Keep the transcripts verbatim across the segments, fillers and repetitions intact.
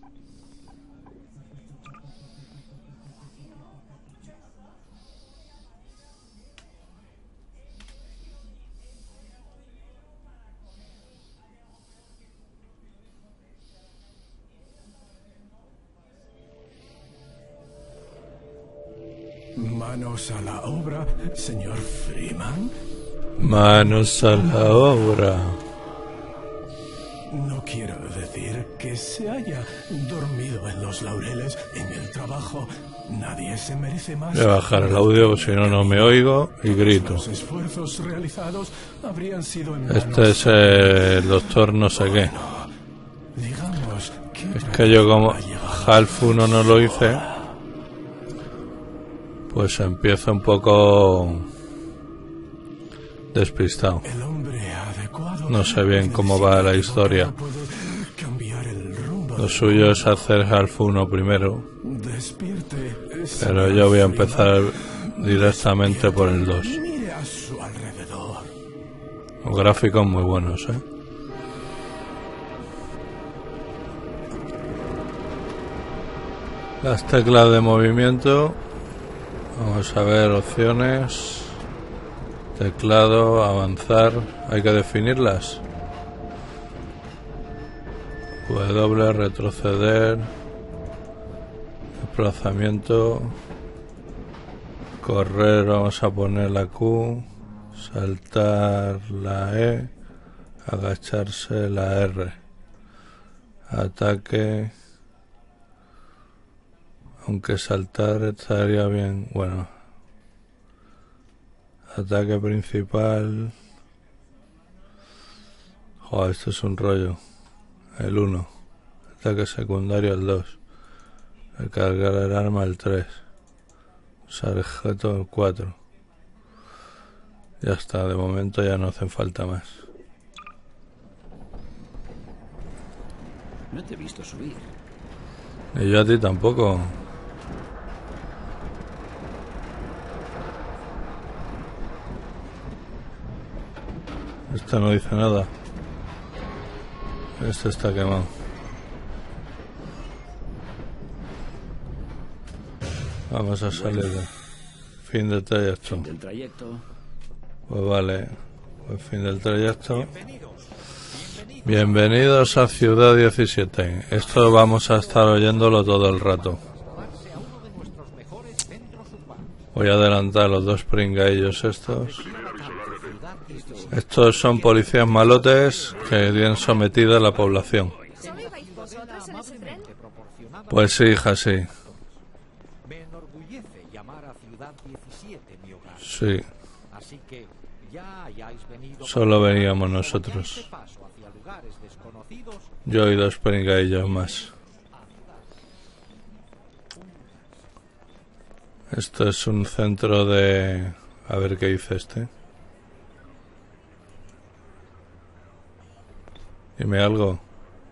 Manos a la obra, señor Freeman. Manos a la obra. No quiero decir que se haya dormido en los laureles en el trabajo. Nadie se merece más. Voy a bajar el audio, si no, no me oigo y grito. Los esfuerzos realizados habrían sido en Este es el doctor no sé qué. Digamos que Es que yo como Half uno no lo hice, pues empiezo un poco despistado. el hombre adecuado No sé bien cómo va la historia. puede cambiar el rumbo. Lo suyo es hacer Half uno primero, Despierte, pero yo voy a empezar directamente por el dos. mire a su alrededor. Los gráficos muy buenos, ¿eh? Las teclas de movimiento. Vamos a ver opciones. Teclado, avanzar. Hay que definirlas. W, retroceder. Desplazamiento. Correr, vamos a poner la Q. Saltar la E. Agacharse la R. Ataque. Aunque saltar estaría bien. Bueno. Ataque principal. Joder, esto es un rollo. El uno. Ataque secundario el dos. Recargar el arma el tres. Usar objeto el cuatro. Ya está, de momento ya no hacen falta más. No te he visto subir. Y yo a ti tampoco. Este no dice nada. Este está quemado. Vamos a salir de... Fin del trayecto. Del trayecto. Pues vale. Pues fin del trayecto. Bienvenidos a Ciudad diecisiete. Esto vamos a estar oyéndolo todo el rato. Voy a adelantar los dos pringaillos estos. Estos son policías malotes que tienen sometida a la población. ¿Solo ibais vosotros en ese tren? Pues sí, hija, sí. Me enorgullece llamar a Ciudad diecisiete mi hogar. Sí, Así que ya hayáis venido solo para veníamos este nosotros. paso hacia lugares desconocidos. Yo y dos pringaillos más. Esto es un centro de... A ver qué dice este. Dime algo.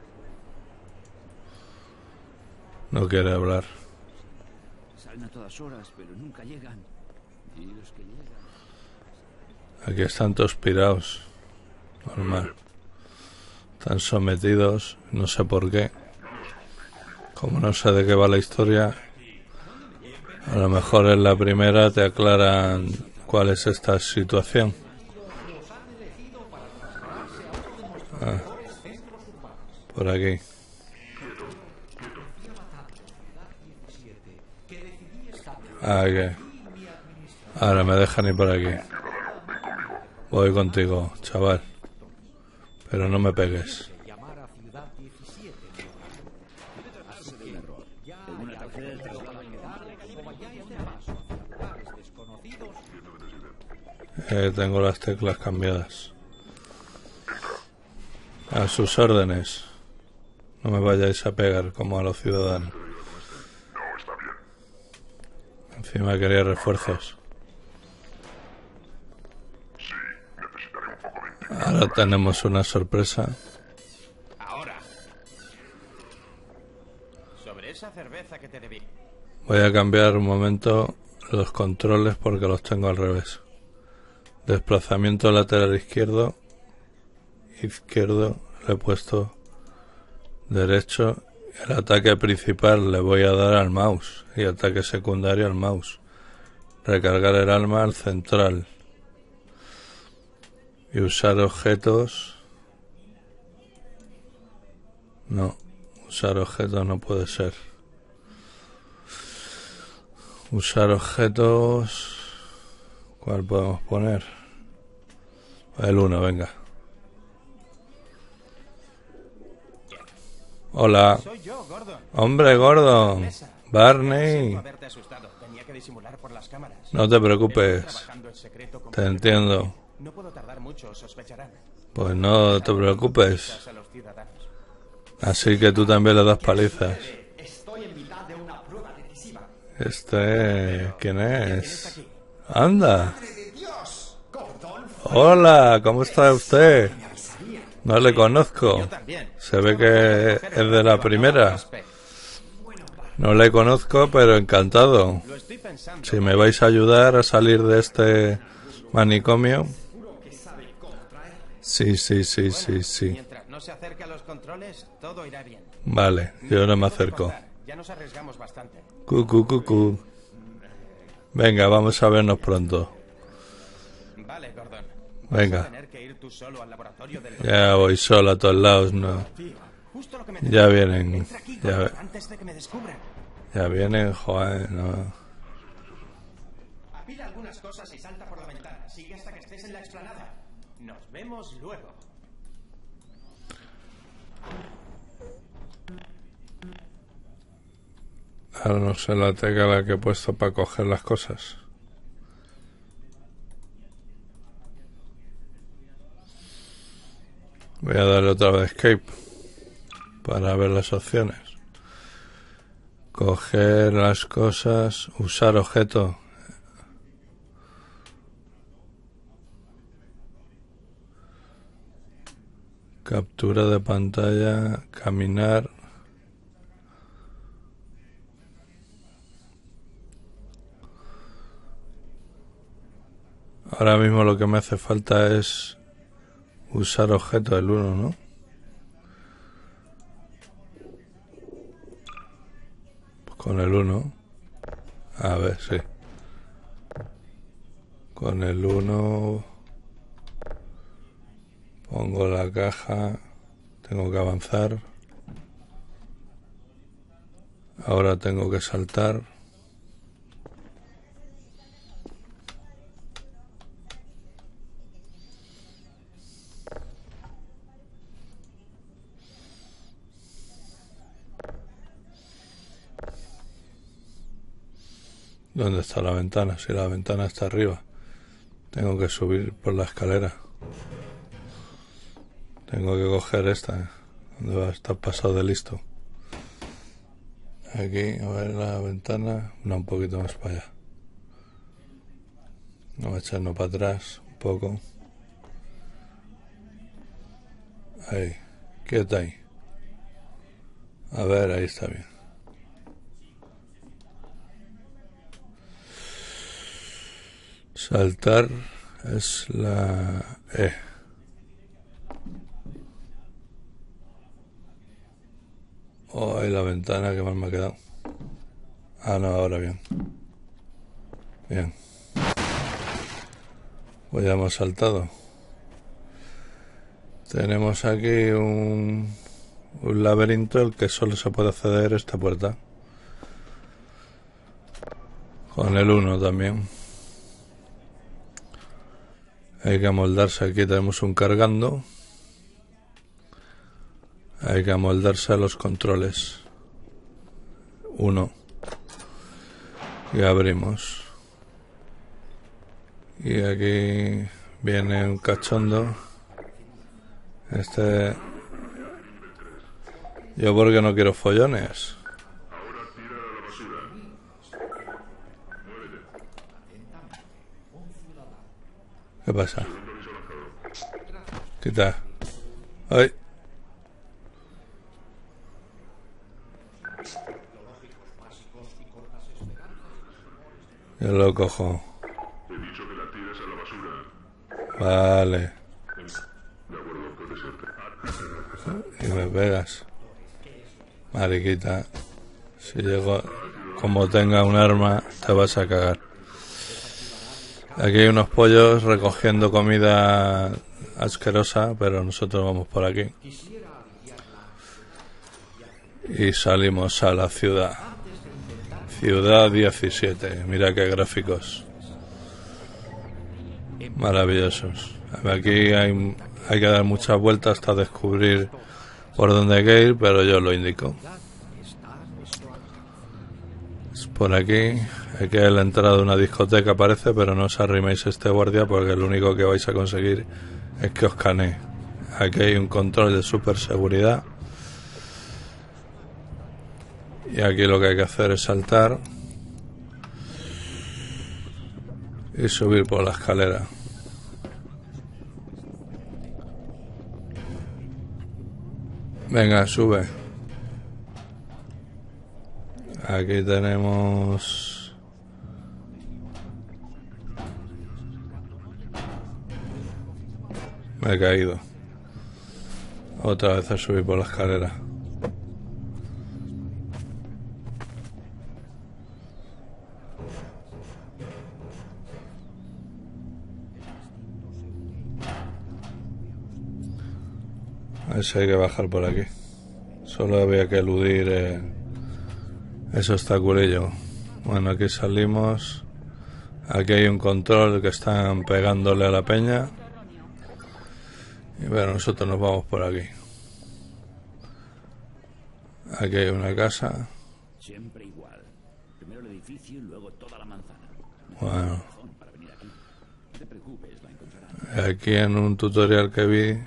No quiere hablar. Salen a todas horas, pero nunca llegan. Y los que llegan... Aquí están todos pirados. Normal. Están sometidos. No sé por qué. Como no sé de qué va la historia, a lo mejor en la primera te aclaran cuál es esta situación. Ah, por aquí. Ah, que ahora me dejan ir por aquí. Voy contigo, chaval. Pero no me pegues. Llamar a Ciudad diecisiete mi hogar. Ha sido un error. En una tercera del traslado Como vayáis de paso hacia lugares desconocidos. Eh, tengo las teclas cambiadas. A sus órdenes. No me vayáis a pegar como a los ciudadanos. Encima quería refuerzos. Ahora tenemos una sorpresa. Ahora. Sobre esa cerveza que te debí. Voy a cambiar un momento los controles porque los tengo al revés. Desplazamiento lateral izquierdo. Izquierdo le he puesto derecho El ataque principal le voy a dar al mouse y ataque secundario al mouse. Recargar el arma al central. Y usar objetos. No, usar objetos no puede ser. Usar objetos. ¿Cuál podemos poner? El uno, venga. Hola. Soy yo, Gordon. Hombre, Gordon. Barney. Siento haberte asustado. Tenía que disimular por las cámaras. No te Estoy preocupes. trabajando en secreto con Te mi entiendo. No puedo tardar mucho, sospecharán. Pues no te preocupes. A los ciudadanos. Así que tú también le das palizas. Estoy en mitad de una prueba decisiva. Este... ¿Quién ¿Quién es? está aquí? Anda. ¡De Dios! Gordon, Hola, ¿cómo está usted? No le conozco. Yo también. Se ve que es de la primera. No le conozco, pero encantado. Lo estoy pensando. Si me vais a ayudar a salir de este manicomio. Sí, sí, sí, sí, sí. Mientras no se acerque a los controles, todo irá bien. Vale, yo no me Puedo acerco. cortar. Ya nos arriesgamos bastante. Cucu, cucu. Venga, vamos a vernos pronto. Vale, Gordon. Venga. Vas a tener que ir tú solo al laboratorio del Ya voy solo a todos lados, no. Tío, justo lo que me Ya vienen. Entra aquí, Ya, Gordon, antes de que me descubran. ya vienen, joder, no. Apila algunas cosas y salta por la ventana. Sigue hasta que estés en la explanada. Nos vemos luego. Ahora no sé la tecla la que he puesto para coger las cosas. Voy a darle otra vez escape para ver las opciones. Coger las cosas, usar objeto. Captura de pantalla, caminar. Ahora mismo lo que me hace falta es usar objeto del uno, ¿no? Pues con el uno. A ver, sí. Con el uno pongo la caja. Tengo que avanzar. Ahora tengo que saltar. ¿Dónde está la ventana? Si la ventana está arriba. Tengo que subir por la escalera. Tengo que coger esta. ¿Dónde va a estar pasado de listo? Aquí, a ver la ventana. No, un poquito más para allá. Vamos a echarnos para atrás un poco. Ahí. Quieta ahí. A ver, ahí está bien. Saltar es la E. Oh, ahí la ventana que mal me ha quedado. Ah, no, ahora bien. Bien. Pues ya hemos saltado. Tenemos aquí un, un laberinto el que solo se puede acceder a esta puerta. Con el uno también. Hay que amoldarse. Aquí tenemos un cargando. Hay que amoldarse a los controles. Uno. Y abrimos. Y aquí viene un cachondo. Este... Yo porque no quiero follones. ¿Qué pasa? Quita. ¡Ay! Yo lo cojo. He dicho que la tires a la basura. Vale. De acuerdo, puede ser. Y me pegas. Mariquita, si llego, como tenga un arma, te vas a cagar. Aquí hay unos pollos recogiendo comida asquerosa, pero nosotros vamos por aquí. Y salimos a la ciudad. Ciudad diecisiete. Mira qué gráficos. Maravillosos. Aquí hay, hay que dar muchas vueltas hasta descubrir por dónde hay que ir, pero yo lo indico. Es por aquí. Aquí hay la entrada de una discoteca, parece, pero no os arriméis a este guardia porque lo único que vais a conseguir es que os canee. Aquí hay un control de super seguridad. Y aquí lo que hay que hacer es saltar y subir por la escalera. Venga, sube. Aquí tenemos... Me he caído. Otra vez a subir por la escalera. A ver si hay que bajar por aquí. Solo había que eludir eh, ese obstaculillo. Bueno, aquí salimos. Aquí hay un control que están pegándole a la peña. Y bueno, nosotros nos vamos por aquí. Aquí hay una casa. Siempre igual. Primero el edificio y luego toda la manzana. Bueno. Para venir aquí. No te preocupes, la encontrarás. Aquí en un tutorial que vi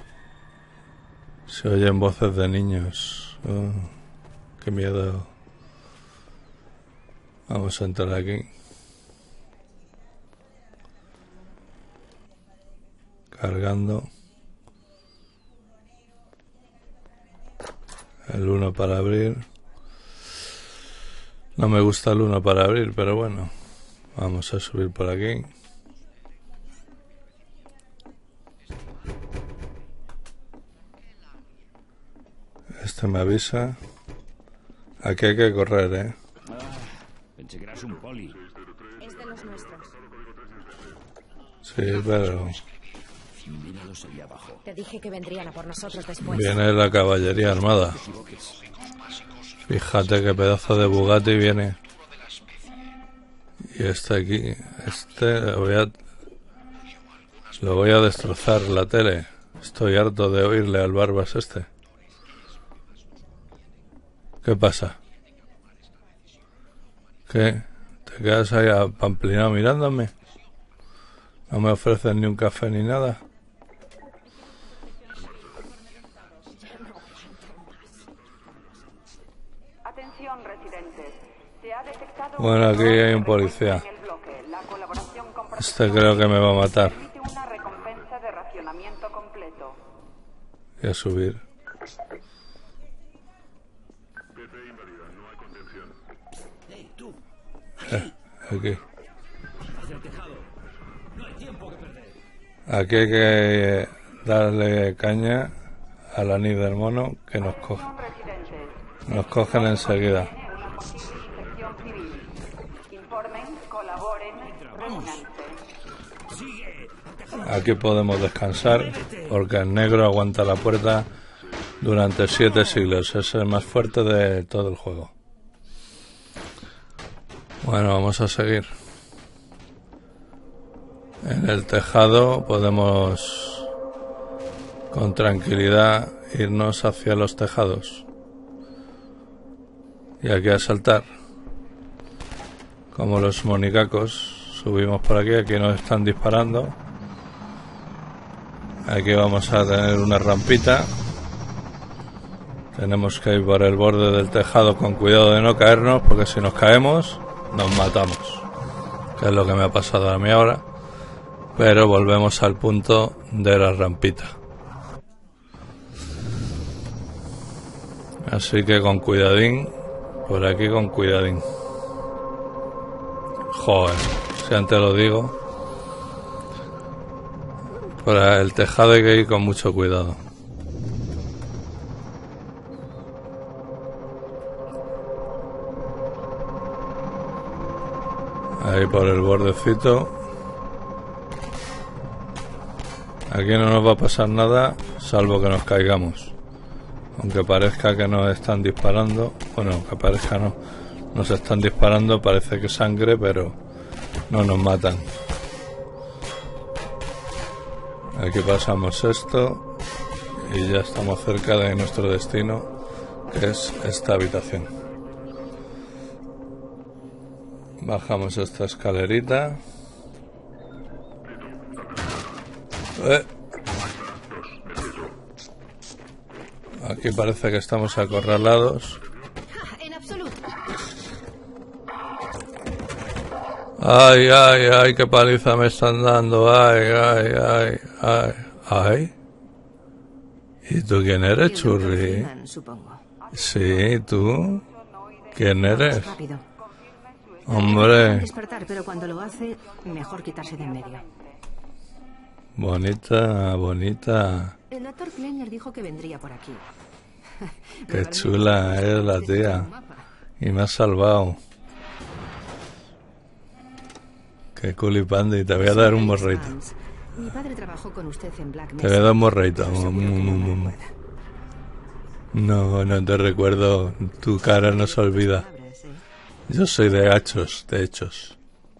se oyen voces de niños. Oh, qué miedo. Vamos a entrar aquí. Cargando. El uno para abrir. No me gusta el uno para abrir, pero bueno. Vamos a subir por aquí. Este me avisa. Aquí hay que correr, ¿eh? Ah, pensé que eras un poli. Es de los nuestros. Sí, pero... Míralos ahí abajo. Te dije que vendrían a por nosotros después. Viene la caballería armada. Fíjate qué pedazo de Bugatti viene. Y este aquí, este lo voy a, lo voy a destrozar la tele. Estoy harto de oírle al Barbas este. ¿Qué pasa? ¿Qué? ¿Te quedas ahí apamplinado mirándome? ¿No me ofreces ni un café ni nada? Atención, residentes. Se ha detectado Bueno, aquí hay un policía. en el bloque. La colaboración con Este creo que me va a matar. permite una recompensa de racionamiento completo. Voy a subir. P P inválida, no hay contención. ¡Ey, tú! Eh, aquí. Hacia el tejado. No hay tiempo que perder. Aquí hay que darle caña al anís del mono que nos coge. Residentes. Nos cogen enseguida. Tiene una posible infección civil. Informen, colaboren, reúnanse. ¡Sigue! Aquí podemos descansar porque el negro aguanta la puerta durante siete siglos. Es el más fuerte de todo el juego. Bueno, vamos a seguir. En el tejado podemos con tranquilidad irnos hacia los tejados. Y aquí a saltar. Como los monicacos. Subimos por aquí, aquí nos están disparando. Aquí vamos a tener una rampita. Tenemos que ir por el borde del tejado con cuidado de no caernos, porque si nos caemos, nos matamos. Que es lo que me ha pasado a mí ahora. Pero volvemos al punto de la rampita. Así que con cuidadín. Por aquí con cuidadín. Joder, si antes lo digo. Por el tejado hay que ir con mucho cuidado. Ahí por el bordecito. Aquí no nos va a pasar nada, salvo que nos caigamos. Aunque parezca que nos están disparando. Bueno, aunque parezca no. Nos están disparando, parece que sangre, pero no nos matan. Aquí pasamos esto. Y ya estamos cerca de nuestro destino, que es esta habitación. Bajamos esta escalerita. Eh. Aquí parece que estamos acorralados. En absoluto. Ay, ay, ay, qué paliza me están dando. Ay, ay, ay, ay, ay. ¿Y tú quién eres, Churri? Supongo. Sí, ¿tú? ¿Quién eres? Rápido. Hombre. Despertar, pero cuando lo hace, mejor quitarse de en medio. Bonita, bonita. El doctor Kleiner dijo que vendría por aquí. Qué chula es la tía. Y me has salvado. Qué culipandi. Te voy a dar un morrito. Mi padre trabajó con usted en Black Mesa. Te voy a dar un morrito. No, no te recuerdo. Tu cara no se olvida. Yo soy de hachos, de hechos.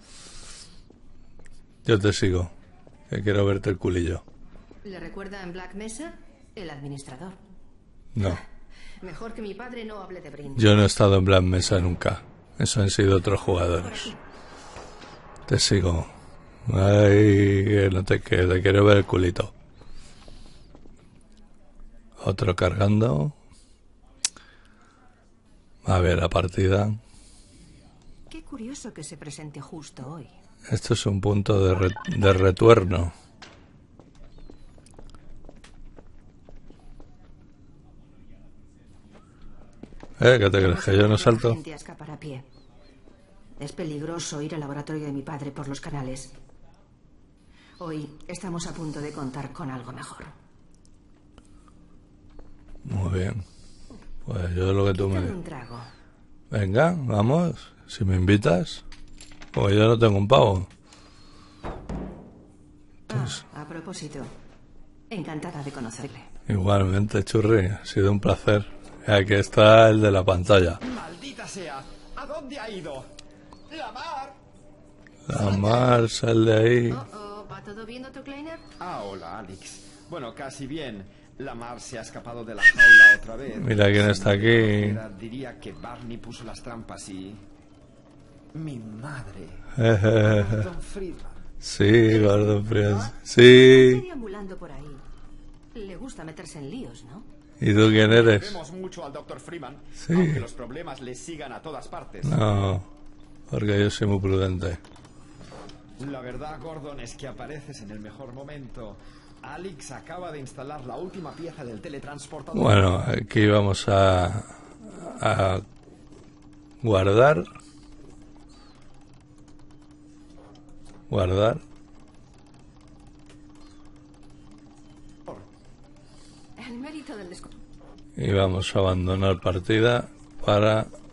Yo te sigo. Que quiero verte el culillo. ¿Le recuerda en Black Mesa? El administrador. No. Mejor que mi padre no hable de Brin. Yo no he estado en Black Mesa nunca. Eso han sido otros jugadores. Te sigo. Ay, que no te, que te quiero ver el culito. Otro cargando. A ver la partida. Qué curioso que se presente justo hoy. Esto es un punto de, re, de retuerno. ¿Eh? ¿Qué te crees? ¿Que yo no salto? Gente a escapar a pie. Es peligroso ir al laboratorio de mi padre por los canales. Hoy estamos a punto de contar con algo mejor. Muy bien. Pues yo lo que tú me... un trago. Venga, vamos. Si me invitas. Pues yo no tengo un pavo. Entonces... Ah, a propósito. Encantada de conocerle. Igualmente, Churri. Ha sido un placer. Aquí está el de la pantalla. ¡Maldita sea! ¿A dónde ha ido? ¡La mar! La mar, sal de ahí. Oh, oh, ¿va todo bien, doctor Kleiner? Ah, hola, Alex. Bueno, casi bien. La mar se ha escapado de la jaula otra vez. Mira quién está aquí. Diría que Barney puso las trampas y... Mi madre. Gordon Freeman. Sí, Gordon Freeman. Sí. Está deambulando por ahí. Le gusta meterse en líos, ¿no? ¿Y tú quién eres? Vemos mucho al doctor Freeman. Sí. Aunque los problemas le sigan a todas partes. No, porque yo soy muy prudente. La verdad, Gordon, es que apareces en el mejor momento. Alex acaba de instalar la última pieza del teletransportador. Bueno, aquí vamos a, a guardar. Guardar. El mérito del desco... Y vamos a abandonar partida para